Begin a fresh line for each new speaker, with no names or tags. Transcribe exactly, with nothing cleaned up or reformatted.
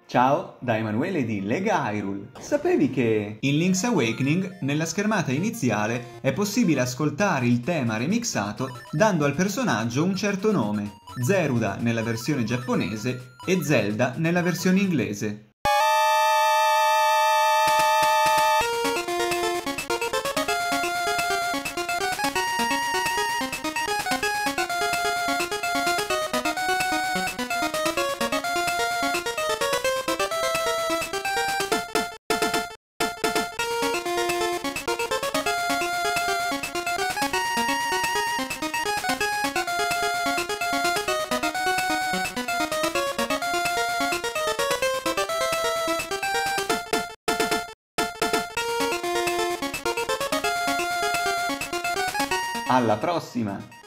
Ciao da Emanuele di Lega Hyrule. Sapevi che in Link's Awakening, nella schermata iniziale, è possibile ascoltare il tema remixato dando al personaggio un certo nome, Zeruda nella versione giapponese e Zelda nella versione inglese. Alla prossima!